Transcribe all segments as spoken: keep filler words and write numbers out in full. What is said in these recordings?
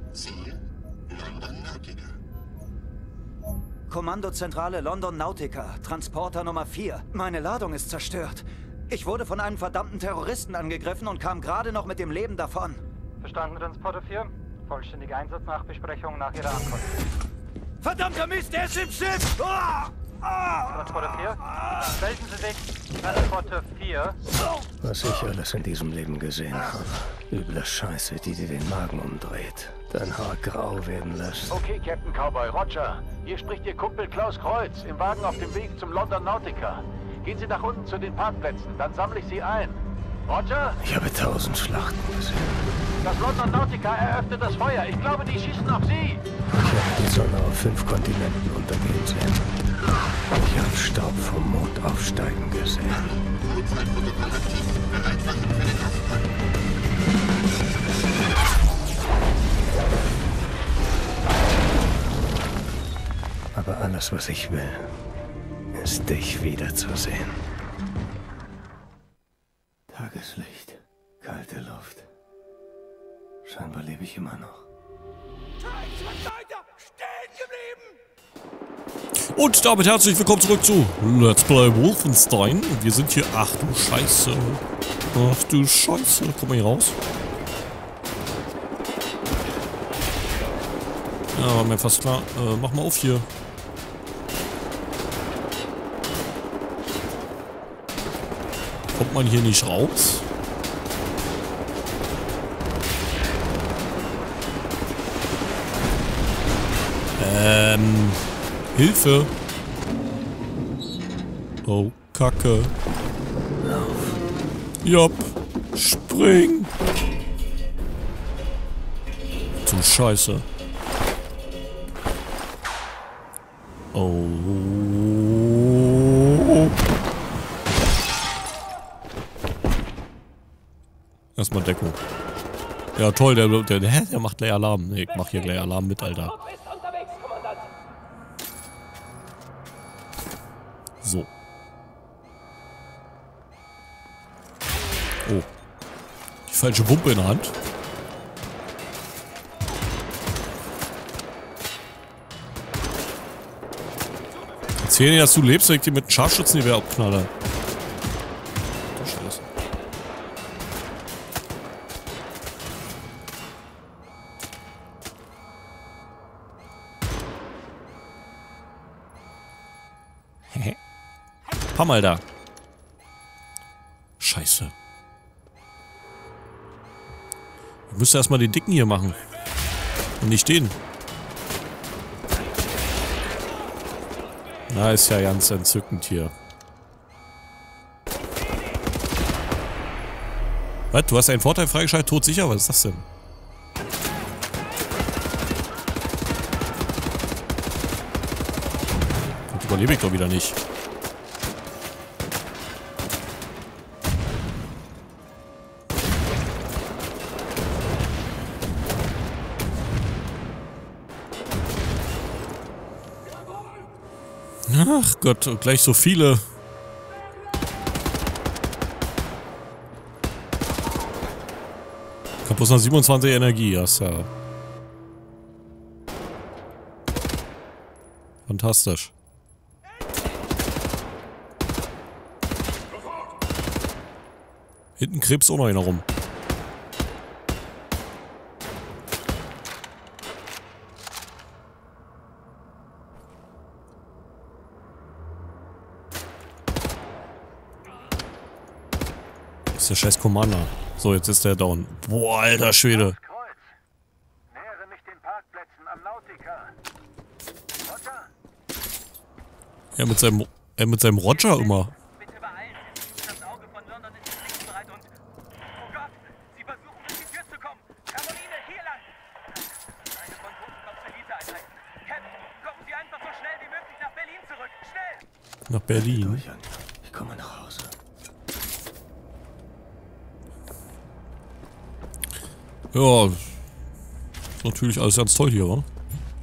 Ziel London Nautica. Kommandozentrale London Nautica, Transporter Nummer vier. Meine Ladung ist zerstört. Ich wurde von einem verdammten Terroristen angegriffen und kam gerade noch mit dem Leben davon. Verstanden, Transporter vier. Vollständige Einsatznachbesprechung nach Ihrer Ankunft. Verdammter Mist, der ist im Schiff! Ah! Ah! Transporter vier, melden Sie sich. Transporter vier. Was ich alles in diesem Leben gesehen habe. Üble Scheiße, die dir den Magen umdreht. Dein Haar grau werden lässt. Okay, Captain Cowboy, Roger. Hier spricht Ihr Kumpel Klaus Kreuz, im Wagen auf dem Weg zum London Nautica. Gehen Sie nach unten zu den Parkplätzen, dann sammle ich Sie ein. Roger? Ich habe tausend Schlachten gesehen. Das London Nautica eröffnet das Feuer. Ich glaube, die schießen auf Sie. Ich habe die Sonne auf fünf Kontinenten untergehen sehen. Ich habe Staub vom Mond aufsteigen gesehen. Notfallprotokoll aktiv. Bereit machen für den Abfall. Aber alles, was ich will, ist dich wiederzusehen. Tageslicht, kalte Luft. Scheinbar lebe ich immer noch. Und damit herzlich willkommen zurück zu Let's Play Wolfenstein. Wir sind hier... Ach du Scheiße. Ach du Scheiße. Komm mal hier raus. Ja, war mir fast klar. Äh, mach mal auf hier. Kommt man hier nicht raus? Ähm... Hilfe! Oh, Kacke. Jopp. Spring! Zum Scheiße. Oh. Erstmal Deckung. Ja toll, der, der, der, der macht gleich Alarm. Nee, ich mach hier gleich Alarm mit, Alter. So. Oh. Die falsche Pumpe in der Hand. Erzähl dir, dass du lebst, wenn ich dir mit einem Scharfschützengewehr abknalle. Du Scheiße. Hehe. Paar mal da. Scheiße. Ich müsste erstmal den Dicken hier machen. Und nicht den. Na, ist ja ganz entzückend hier. Was? Du hast einen Vorteil freigeschaltet? Todsicher? Was ist das denn? Und überlebe ich doch wieder nicht. Ach Gott, gleich so viele. Ich hab bloß noch siebenundzwanzig Energie, das ist ja fantastisch. Hinten krebst auch noch einer rum. Das ist der scheiß Commander. So, jetzt ist der down. Boah, alter Schwede. Nähere mich den Parkplätzen am Nautica. Roger? Ja, mit seinem, äh, mit seinem Roger immer. Bitte beeilen Sie sich. Das Auge von London ist kriegsbereit und... Oh Gott! Sie versuchen durch die Tür zu kommen! Caroline, hier lang! Eine von Totenkopf Eliteeinheiten. Captain, kommen Sie einfach so schnell wie möglich nach Berlin zurück! Schnell! Nach Berlin. Ich komme nach Hause. Ja, ist natürlich alles ganz toll hier, wa?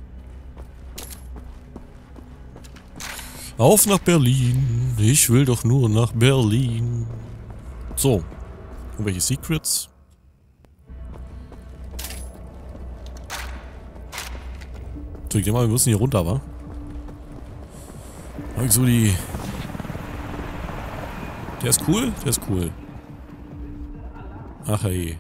Auf nach Berlin. Ich will doch nur nach Berlin. So. Und welche Secrets? So, ich denke mal, wir müssen hier runter, wa? Hab ich so die... Der ist cool? Der ist cool. Ach hey.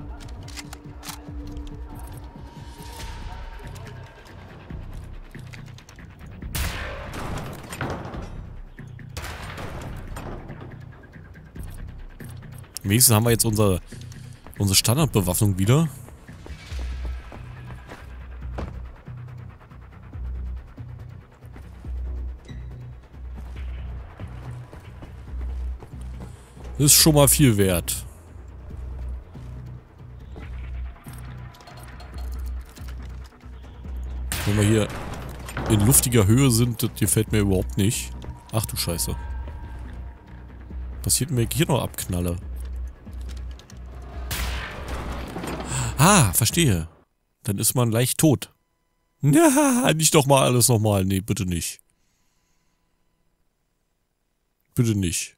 Wenigstens haben wir jetzt unsere, unsere Standardbewaffnung wieder. Ist schon mal viel wert. Wenn wir hier in luftiger Höhe sind, das gefällt mir überhaupt nicht. Ach du Scheiße. Passiert mir hier noch abknalle. Ah, verstehe. Dann ist man leicht tot. Ja, nicht doch mal alles nochmal. Nee, bitte nicht. Bitte nicht.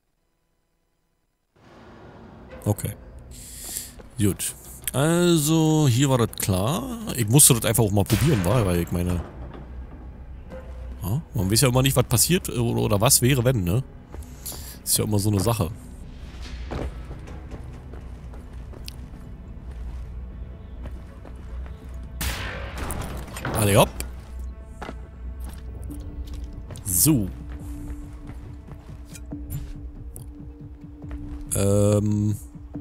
Okay. Gut. Also, hier war das klar. Ich musste das einfach auch mal probieren, war, weil ich meine... Ja, man weiß ja immer nicht, was passiert oder, oder was wäre, wenn, ne? Ist ja immer so eine Sache. Alle hopp. So. Ähm...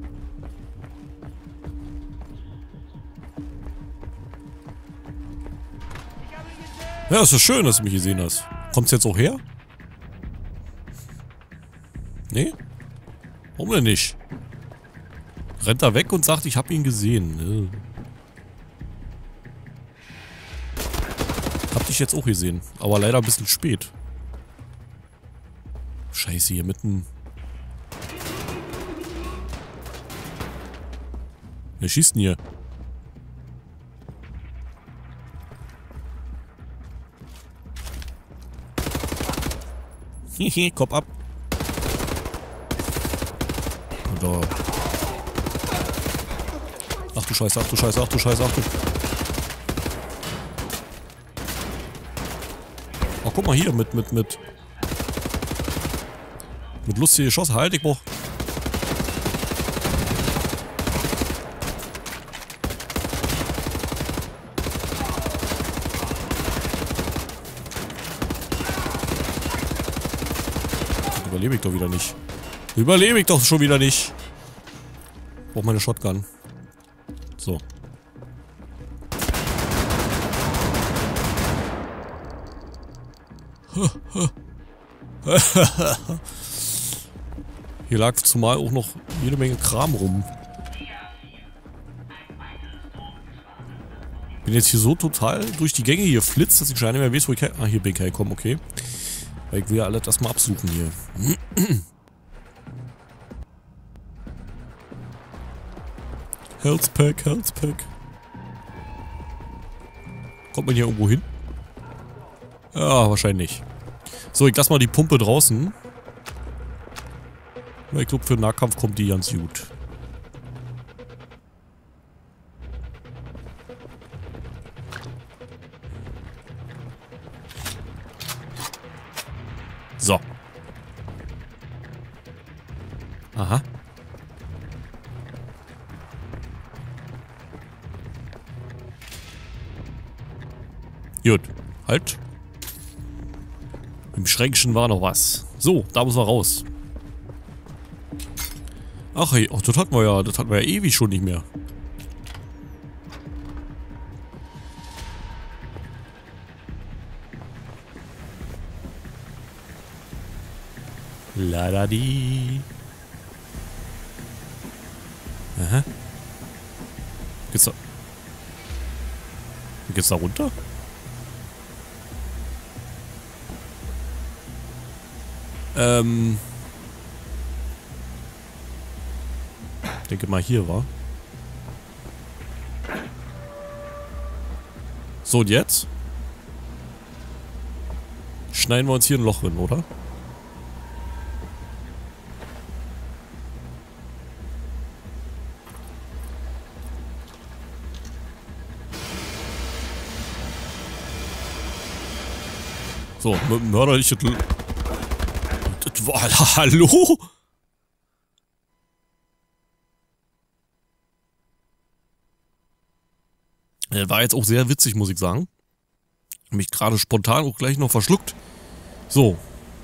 Ja, ist doch schön, dass du mich gesehen hast. Kommt's jetzt auch her? Nee? Warum denn nicht? Rennt er weg und sagt, ich habe ihn gesehen. Hab dich jetzt auch gesehen. Aber leider ein bisschen spät. Scheiße, hier mitten... Wer schießt denn hier? Hehe, Kopf ab. Da. Ach du Scheiße, ach du Scheiße, ach du Scheiße, ach du... Ach, guck mal hier, mit, mit, mit... Mit lustigen Geschossen. Halt, ich brauch... Überlebe ich doch wieder nicht. Überlebe ich doch schon wieder nicht. Ich brauch meine Shotgun. So. Hier lag zumal auch noch jede Menge Kram rum. Bin jetzt hier so total durch die Gänge hier flitzt, dass ich schon nicht mehr weiß, wo ich her... Ah, hier bin ich hergekommen, okay. Weil ich will ja alles erstmal absuchen hier. Health Pack, Health Pack. Kommt man hier irgendwo hin? Ja, wahrscheinlich. So, ich lass mal die Pumpe draußen. Ich glaube, für den Nahkampf kommt die ganz gut. So. Aha. Gut. Halt. Im Schränkchen war noch was. So, da müssen wir raus. Ach hey, oh, das hatten wir ja, das hatten wir ja ewig schon nicht mehr. La di. Aha. Geht's da? Geht's da runter? Ähm. Ich denke mal hier war. So, und jetzt? Schneiden wir uns hier ein Loch hin, oder? So, Mörder, ich... Das war... Hallo? Das war jetzt auch sehr witzig, muss ich sagen. Mich gerade spontan auch gleich noch verschluckt. So.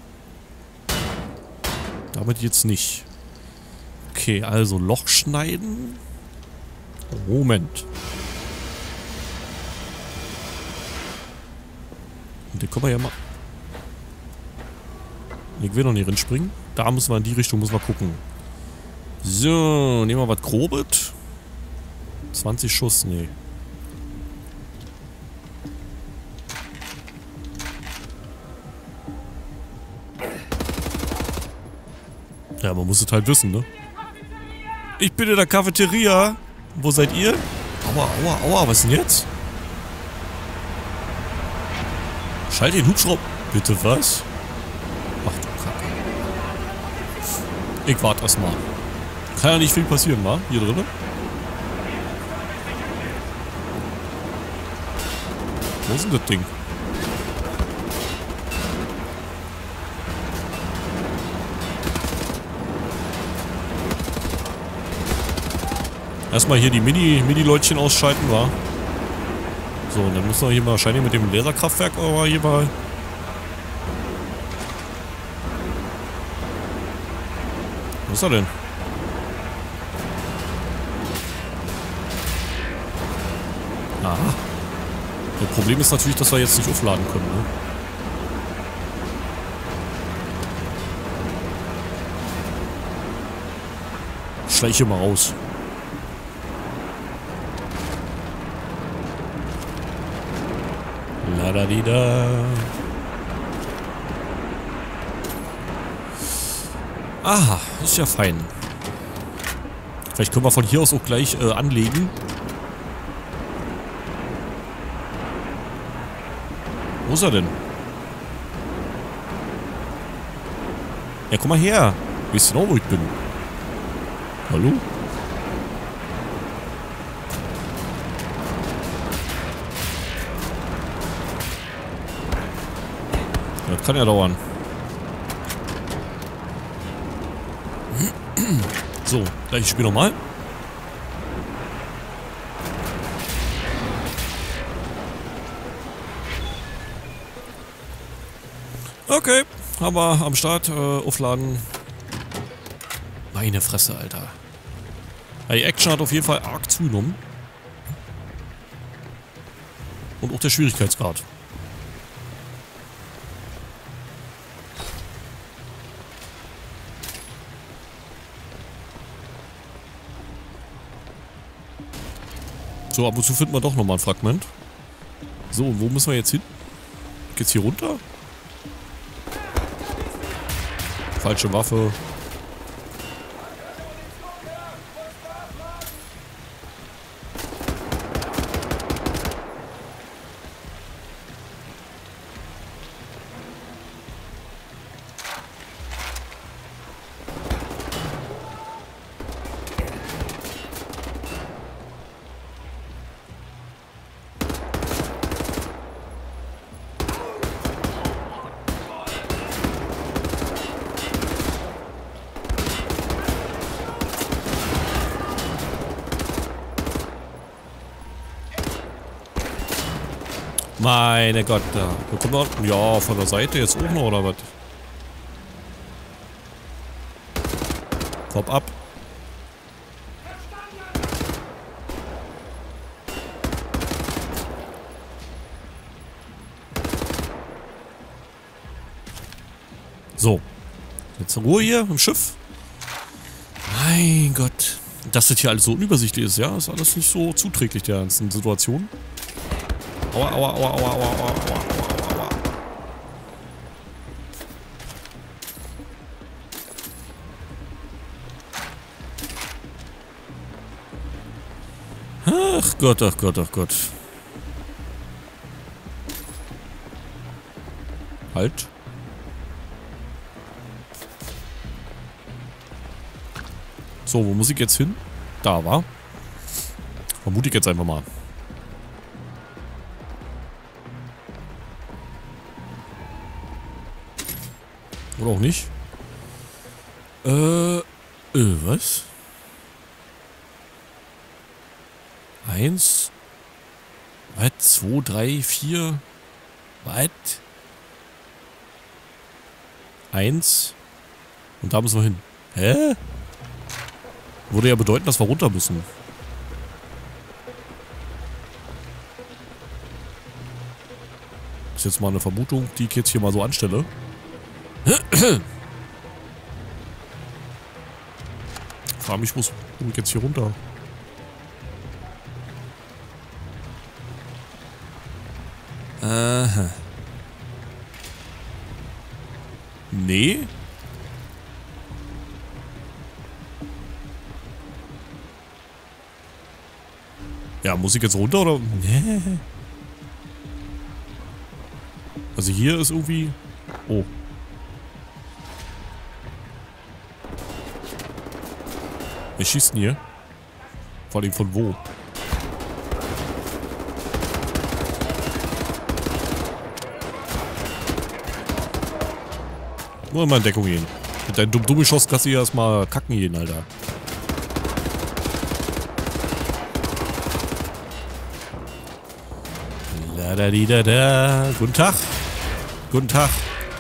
Damit jetzt nicht. Okay, also Loch schneiden. Moment. Und den können wir ja mal... Ich will noch nicht reinspringen. Da müssen wir in die Richtung, müssen wir gucken. So, nehmen wir was Grobes. zwanzig Schuss, nee. Ja, man muss es halt wissen, ne? Ich bin in der Cafeteria. Wo seid ihr? Aua, aua, aua, was denn jetzt? Schalt den Hubschrauber. Bitte was? Ach du Kacke. Ich warte erstmal. Kann ja nicht viel passieren, wa? Hier drin. Wo ist denn das Ding? Erstmal hier die Mini, Mini-Leutchen ausschalten, war. So, und dann müssen wir hier mal wahrscheinlich mit dem Laserkraftwerk aber hier mal. Was ist er denn? Aha. Das Problem ist natürlich, dass wir jetzt nicht aufladen können, ne? Schleiche mal raus. Ladadida. Aha, ist ja fein. Vielleicht können wir von hier aus auch gleich äh, anlegen. Wo ist er denn? Ja, komm mal her. Weißt du noch, wo ich bin? Hallo? Das kann ja dauern. So, gleich Spiel nochmal. Okay, haben wir am Start. Äh, aufladen. Meine Fresse, Alter. Die Action hat auf jeden Fall arg zugenommen. Und auch der Schwierigkeitsgrad. So, ab und zu finden wir doch nochmal ein Fragment. So, wo müssen wir jetzt hin? Geht's hier runter? Falsche Waffe. Meine Gott, da. Wo kommt er? Ja, von der Seite jetzt auch noch, oder was? Kopf ab. So. Jetzt Ruhe hier im Schiff. Mein Gott. Dass das hier alles so unübersichtlich ist, ja? Ist alles nicht so zuträglich der ganzen Situation. Aua, aua, aua, aua, aua, aua, aua, aua. Ach Gott, ach Gott, ach Gott. Halt. So, wo muss ich jetzt hin? Da, war. Vermute ich jetzt einfach mal. Oder auch nicht. Äh, äh, was? Eins. Was? Zwei, drei, vier. Was? Eins. Und da müssen wir hin. Hä? Würde ja bedeuten, dass wir runter müssen. Das ist jetzt mal eine Vermutung, die ich jetzt hier mal so anstelle. Frage mich, wo ist jetzt hier runter? Aha. Nee. Ja, muss ich jetzt runter oder? Nee. Also hier ist irgendwie... Oh. Wer schießt denn hier? Vor allem von wo? Nur mal in Deckung gehen. Mit deinem Dumm-Dumm-Geschoss kannst du hier erstmal kacken gehen, Alter. Da da di da da. Guten Tag. Guten Tag.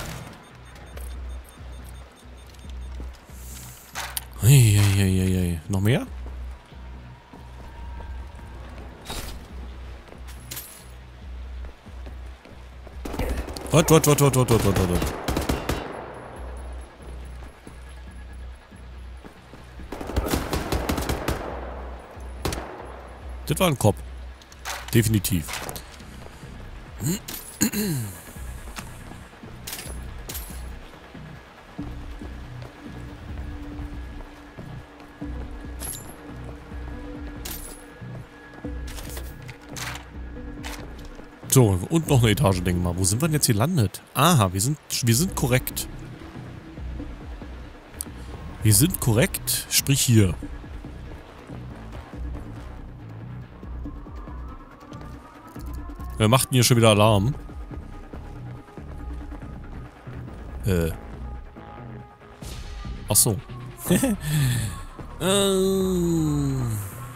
Eieieiei. Noch mehr? Wart, wart, wart, wart, wart, wart, wart, wart. Das war ein Kopf. Definitiv. So, und noch eine Etage, denken wir mal. Wo sind wir denn jetzt hier gelandet? Aha, wir sind, wir sind korrekt. Wir sind korrekt, sprich hier. Wer macht denn hier schon wieder Alarm? Äh. Ach so. ähm.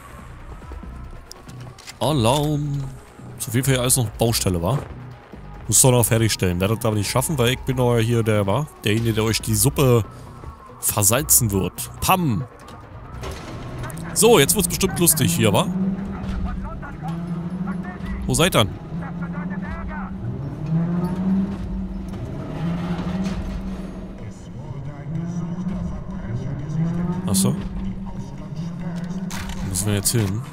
Alarm. So viel für alles noch Baustelle, war. Muss doch noch fertigstellen. Werdet das aber nicht schaffen, weil ich bin doch hier der, war. Derjenige, der euch die Suppe versalzen wird. Pam! So, jetzt wird's bestimmt lustig hier, wa? Wo seid ihr? Achso. Wo müssen wir jetzt hin?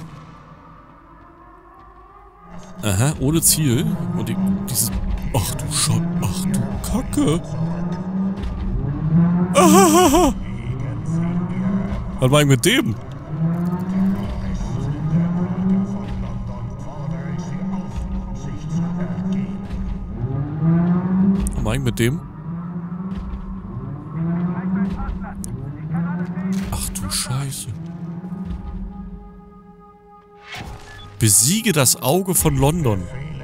Aha, ohne Ziel. Und die, dieses... Ach du Schott, ach du Kacke. Ahahaha. Was war ich mit dem? Was war ich mit dem? Ach du Scheiße. Besiege das Auge von London.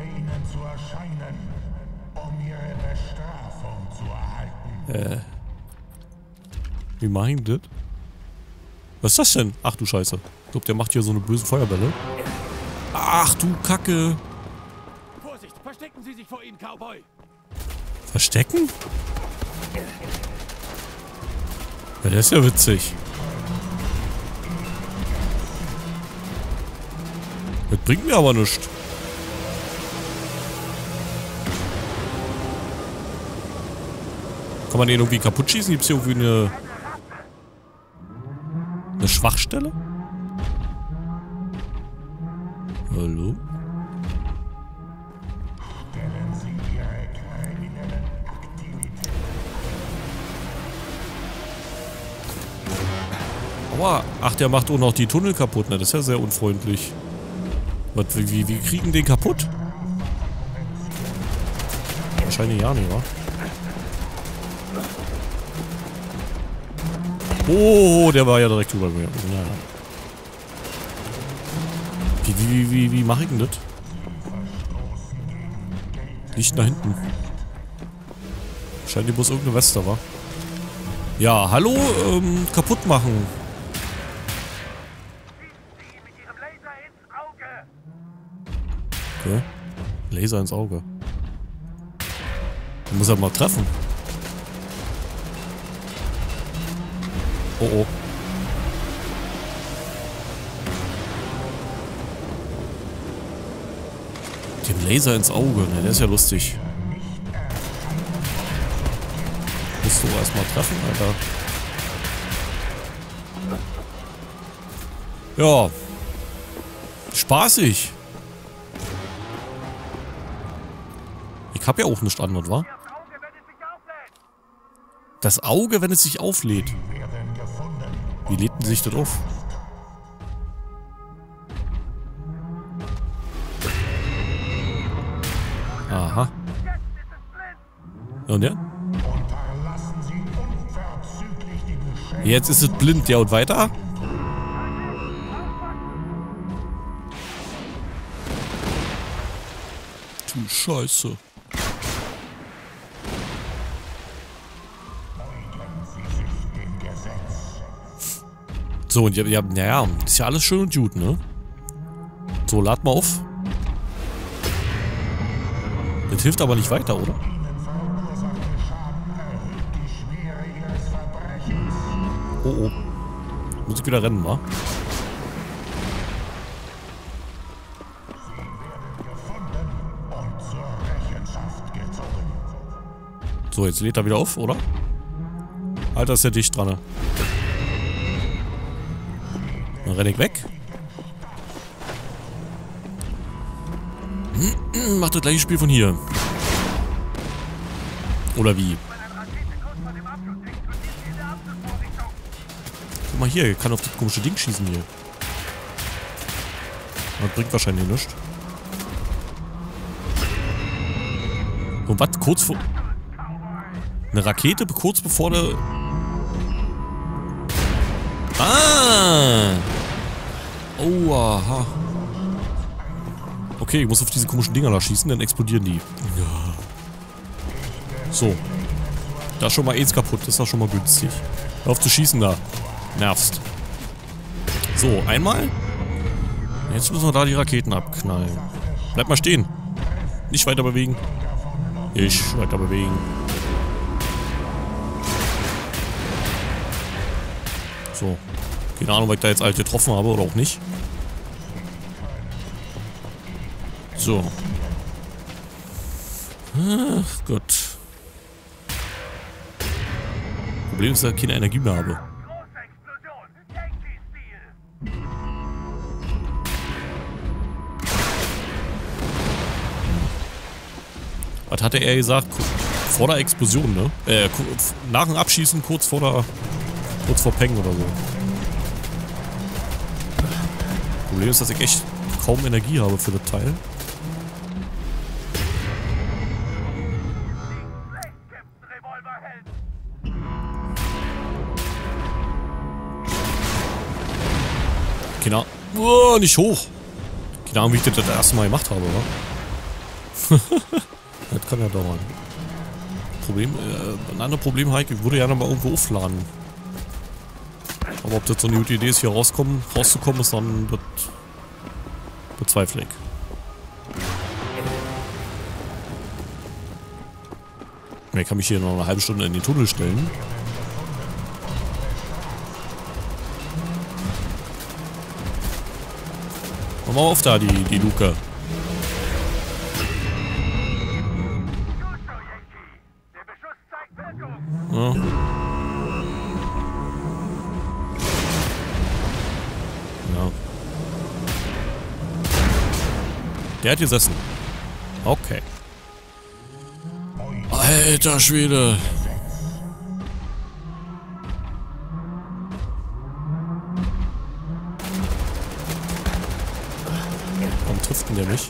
Äh. Wie mach ich das? Was ist das denn? Ach du Scheiße. Ich glaube, der macht hier so eine böse Feuerbälle. Ach du Kacke. Vorsicht, verstecken Sie sich vor ihm, Cowboy. Verstecken? Ja, das ist ja witzig. Das bringt mir aber nichts. Kann man den irgendwie kaputt schießen? Gibt es hier irgendwie eine... eine Schwachstelle? Hallo? Aua. Ach, der macht auch noch die Tunnel kaputt. Ne? Das ist ja sehr unfreundlich. Was, wie, wie kriegen den kaputt? Wahrscheinlich ja nicht, wa? Oh, der war ja direkt über mir. Ja. Wie, wie, wie, wie mache ich denn das? Nicht nach hinten. Scheint die bloß irgendeine Weste, wa? Ja, hallo, ähm, kaputt machen. Sie mit Ihrem Laser ins Auge. Okay. Laser ins Auge. Den muss er mal treffen. Oh oh. Den Laser ins Auge, ne, der ist ja lustig. Musst du erstmal treffen, Alter. Ja. Spaßig. Ich hab ja auch nichts anderes, wa? Das Auge, wenn es sich auflädt. Wie lädt denn sich das auf? Aha. Und ja? Jetzt ist es blind, ja, und weiter? Du Scheiße. So, und ihr, ihr habt, naja, ist ja alles schön und gut, ne? So, lad mal auf. Das hilft aber nicht weiter, oder? Oh, oh. Muss ich wieder rennen, wa? So, jetzt lädt er wieder auf, oder? Alter, ist ja dicht dran, ne? Dann renne ich weg. Macht das gleiche Spiel von hier. Oder wie? Guck mal hier, ich kann auf das komische Ding schießen hier. Das bringt wahrscheinlich nichts. Und was? Kurz vor... Eine Rakete kurz bevor der... Ah! Oh, aha. Okay, ich muss auf diese komischen Dinger da schießen, dann explodieren die. Ja. So. Da ist schon mal eins kaputt, das ist doch schon mal günstig. Hör auf zu schießen da. Nervst. So, einmal. Jetzt müssen wir da die Raketen abknallen. Bleib mal stehen. Nicht weiter bewegen. Nicht weiter bewegen. So. Keine Ahnung, ob ich da jetzt alt getroffen habe oder auch nicht. So. Ach Gott. Problem ist, dass ich keine Energie mehr habe. Was hatte er gesagt? Vor der Explosion, ne? Äh, nach dem Abschießen, kurz vor der... Kurz vor Peng oder so. Problem ist, dass ich echt kaum Energie habe für das Teil. Keine Ahnung. Oh, nicht hoch. Keine Ahnung, wie ich das das erste Mal gemacht habe, oder? Das kann ja dauern. Problem, äh, ein anderes Problem, Heike, würde ja noch mal irgendwo aufladen. Aber ob das so eine gute Idee ist, hier rauskommen, rauszukommen, ist dann das bezweifle ich. Ich kann mich hier noch eine halbe Stunde in den Tunnel stellen. Mach mal auf da, die, die Luke. Ja. Ja. Der hat gesessen. Okay. Alter Schwede. Warum trifft denn der mich?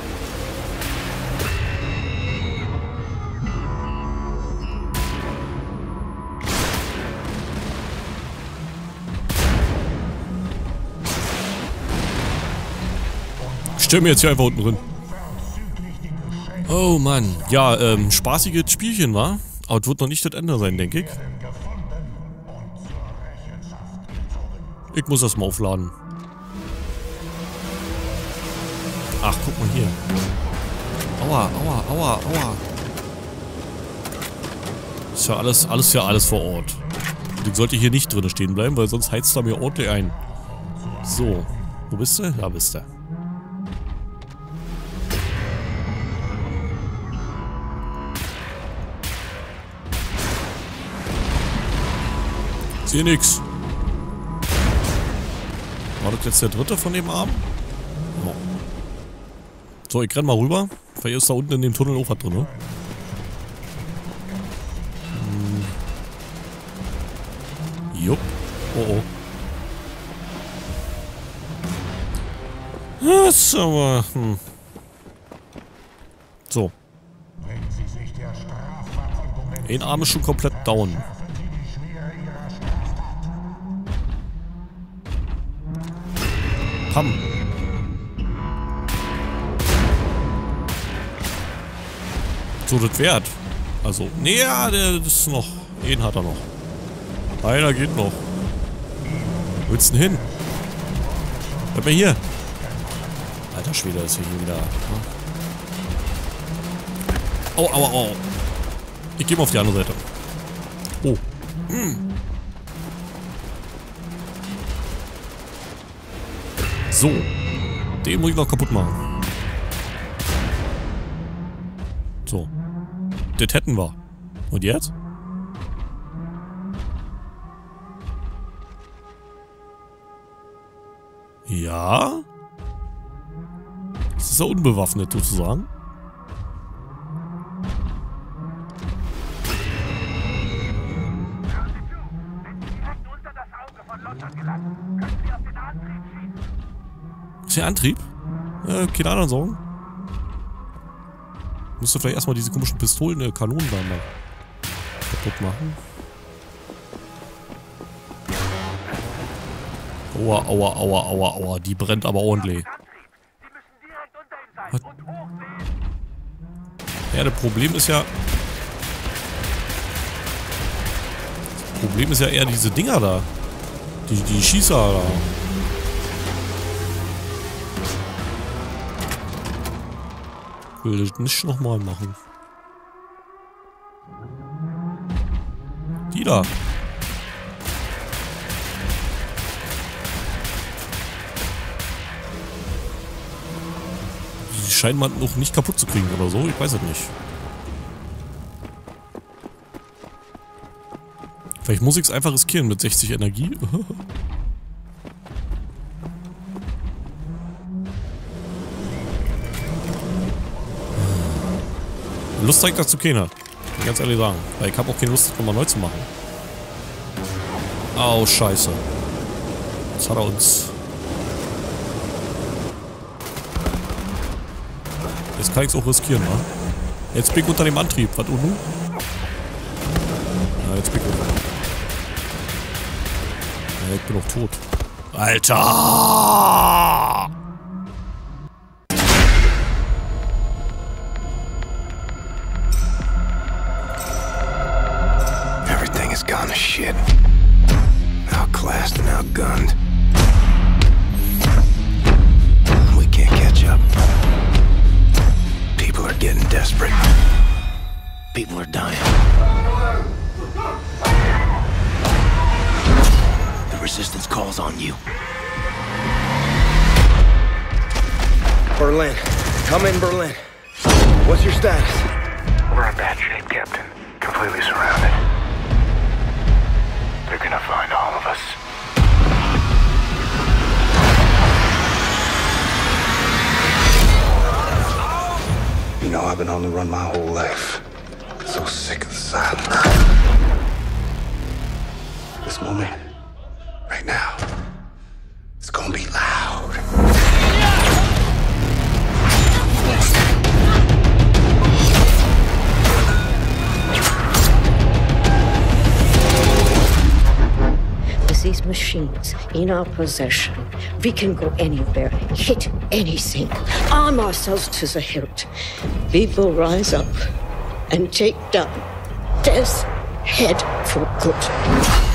Ich stell mir jetzt hier einfach unten drin. Oh Mann. Ja, ähm, spaßiges Spielchen, war. Aber es wird noch nicht das Ende sein, denke ich. Ich muss das mal aufladen. Ach, guck mal hier. Aua, aua, aua, aua. Ist ja alles, alles ja alles vor Ort. Und ich sollte hier nicht drin stehen bleiben, weil sonst heizt er mir ordentlich ein. So. Wo bist du? Da bist du. Ich sehe nix. War das jetzt der dritte von dem Arm? Ja. So, ich renn mal rüber. Vielleicht ist da unten in dem Tunnel auch was drin, ne? Hm. Jupp. Oh oh. Das ist aber... Hm. So. Ein Arm ist schon komplett down. Pam. So, das wert. Also, nee, ja, der das ist noch. Den hat er noch. Einer geht noch. Wo willst du denn hin? Bleib mal hier. Alter Schwede, ist hier wieder. Au, au, au. Ich gehe mal auf die andere Seite. Oh. Hm. So. Den muss ich noch kaputt machen. So. Das hätten wir. Und jetzt? Ja. Das ist ja unbewaffnet sozusagen. Ist der Antrieb? Äh, keine anderen Sorgen. Müsste vielleicht erstmal diese komischen Pistolen, äh, Kanonen da mal kaputt machen. Aua, aua, aua, aua, aua. Die brennt aber ordentlich. Was? Ja, das Problem ist ja... Das Problem ist ja eher diese Dinger da. Die, die Schießer da. Ich will das nicht nochmal machen. Die da. Die scheinen man noch nicht kaputt zu kriegen oder so. Ich weiß es nicht. Vielleicht muss ich es einfach riskieren mit sechzig Energie. Lust zeigt dazu keiner. Ganz ehrlich sagen. Weil ich habe auch keine Lust, das nochmal neu zu machen. Au, scheiße. Jetzt hat er uns... Jetzt kann ich es auch riskieren, ne? Jetzt bin ich unter dem Antrieb. Was, und nun? Ja, jetzt bin ich unter. Ja, ich bin auch tot. Alter! Gone to shit. Outclassed and outgunned. We can't catch up. People are getting desperate. People are dying. The resistance calls on you. Berlin. Come in, Berlin. What's your status? We're in bad shape, Captain. Completely surrounded. They're gonna find all of us. You know, I've been on the run my whole life. So sick of the silence. This moment, right now, it's gonna be loud. These machines in our possession, we can go anywhere, hit anything, arm ourselves to the hilt. We will rise up and take down death's head for good.